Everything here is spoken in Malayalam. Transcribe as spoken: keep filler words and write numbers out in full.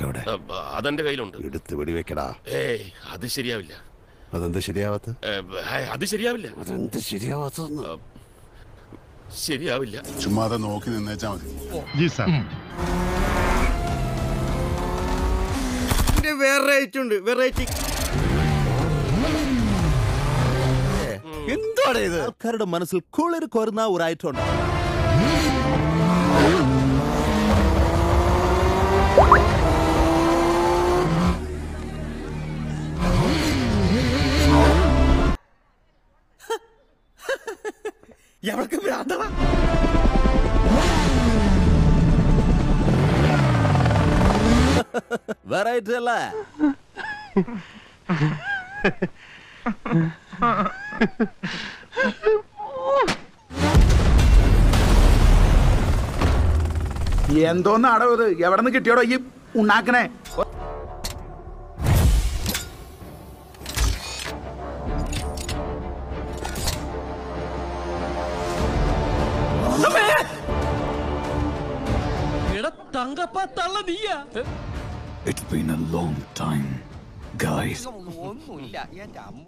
എവിടെ? അതെന്റെ കയ്യിലുണ്ട്. എടുത്ത് വെടിവെക്കടാ. ഏയ് അത് ശരിയാവില്ല. അതെന്ത് ശരിയാവാത്ത? അത് ശരിയാവില്ല. അതെന്ത് ശരിയാവാത്ത? ശരിയാവില്ല. ചുമ്മാതെ നോക്കി നിന്നേച്ചാ മതി. എന്താണ് ഇത്? ആൾക്കാരുടെ മനസ്സിൽ കുളിർ കൊരുന്ന ഒരായിട്ടുണ്ട്. വെറൈറ്റി അല്ലേ? എന്തോന്നാടോ ഇത്? എവിടെ നിന്ന് കിട്ടിയോടോ ഈ ഉണ്ടാക്കണേ? It's been a long time, guys.